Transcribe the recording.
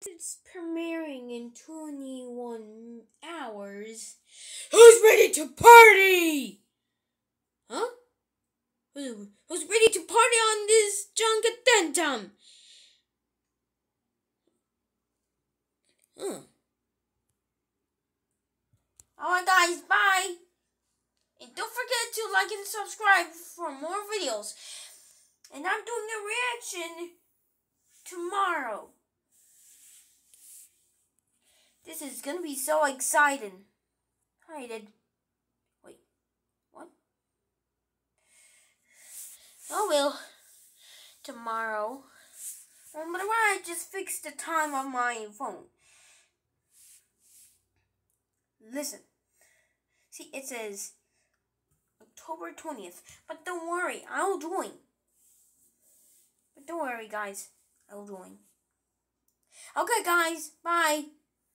It's premiering in 21 hours. Who's ready to party? Huh? Who's ready to party on this junk addendum? Alright guys, bye! And don't forget to like and subscribe for more videos. And I'm doing a reaction tomorrow. This is gonna be so exciting. Wait, what? Oh well, tomorrow. But I just fixed the time on my phone. Listen. See, it says October 20th. But don't worry, I'll join. But don't worry, guys. I'll join. Okay, guys. Bye.